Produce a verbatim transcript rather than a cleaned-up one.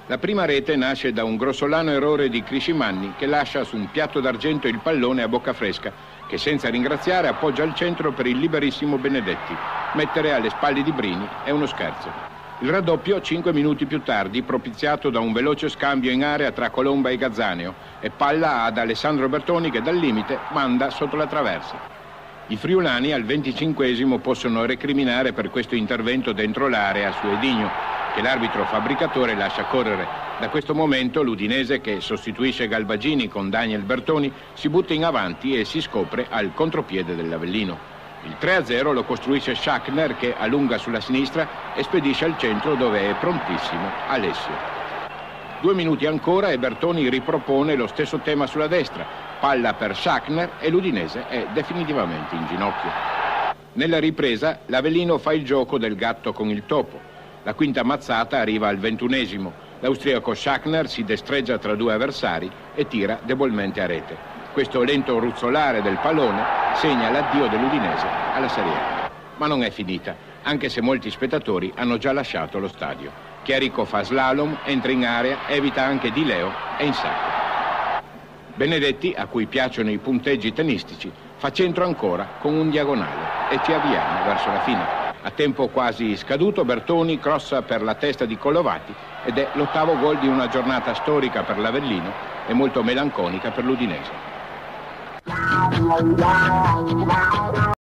La prima rete nasce da un grossolano errore di Criscimanni che lascia su un piatto d'argento il pallone a Boccafresca, che senza ringraziare appoggia al centro per il liberissimo Benedetti. Mettere alle spalle di Brini è uno scherzo. Il raddoppio cinque minuti più tardi, propiziato da un veloce scambio in area tra Colomba e Gazzaneo, e palla ad Alessandro Bertoni che dal limite manda sotto la traversa. I friulani al venticinquesimo possono recriminare per questo intervento dentro l'area su Edigno, che l'arbitro fabbricatore lascia correre. Da questo momento l'Udinese, che sostituisce Galvagini con Daniel Bertoni, si butta in avanti e si scopre al contropiede dell'Avellino. Il tre a zero lo costruisce Schachner, che allunga sulla sinistra e spedisce al centro, dove è prontissimo Alessio. Due minuti ancora e Bertoni ripropone lo stesso tema sulla destra. Palla per Schachner e l'Udinese è definitivamente in ginocchio. Nella ripresa l'Avellino fa il gioco del gatto con il topo. La quinta mazzata arriva al ventunesimo. L'austriaco Schachner si destreggia tra due avversari e tira debolmente a rete. Questo lento ruzzolare del pallone segna l'addio dell'Udinese alla Serie A. Ma non è finita, anche se molti spettatori hanno già lasciato lo stadio. Chiarico fa slalom, entra in area, evita anche Di Leo e in sacco. Benedetti, a cui piacciono i punteggi tennistici, fa centro ancora con un diagonale e ci avviamo verso la fine. A tempo quasi scaduto Bertoni crossa per la testa di Collovati ed è l'ottavo gol di una giornata storica per l'Avellino e molto melanconica per l'Udinese.